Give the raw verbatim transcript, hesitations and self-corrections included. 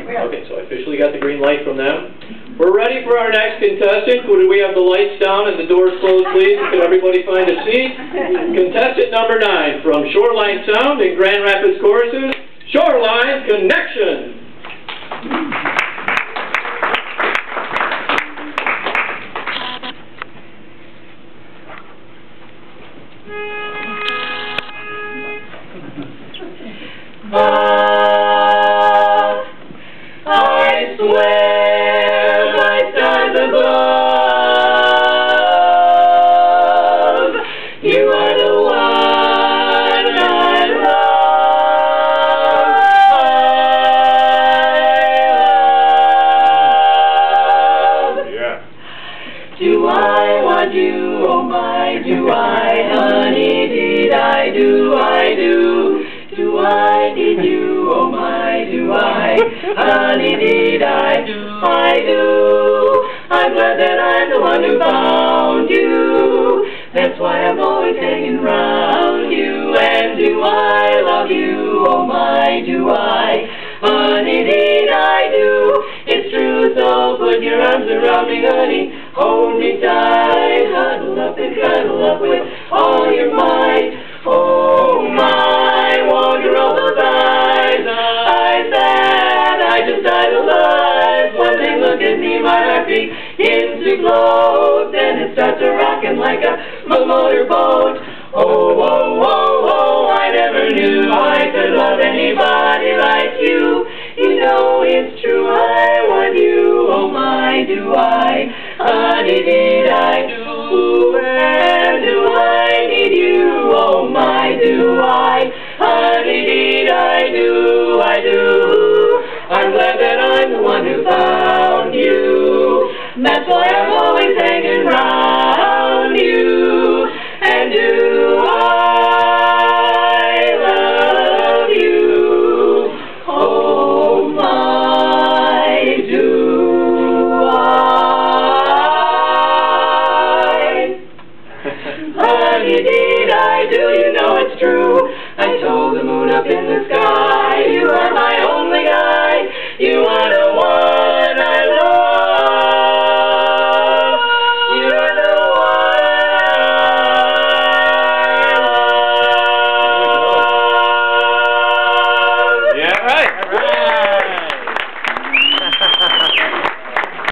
Okay, so I officially got the green light from them. We're ready for our next contestant. Could we have the lights down and the doors closed, please? Could everybody find a seat? Contestant number nine from Shoreline Sound in Grand Rapids Choruses, Shoreline Connection. I swear by stars above, you are the one I love. Yeah. Do I want you? Oh my, do I, honey? Did I do? I do. Do I need you? Oh my, do I? Honey, did I? I do. I'm glad that I'm the one who found you. That's why I'm always hanging round you. And do I love you? Oh my, do I? Honey, did I do? It's true, so put your arms around me, honey. Hold me tight, huddle up and cuddle up with all your might. Oh my, won't you roll those eyes? I said I just idolize. When they look at me, my heart begins to glow. Then it starts a rocking like a motorboat. Oh, oh, oh, oh, I never knew I could love anybody like you. You know it's true, I want you. Oh my, do I? Honey, did I do? And do I need you? Oh my, do I? Honey, did I do? I do. I'm glad that I'm the one who found you. That's why I'm always hanging round you. And do I love you? Oh my, do I? Honey, did I do? You know it's true. I told the moon up in the sky.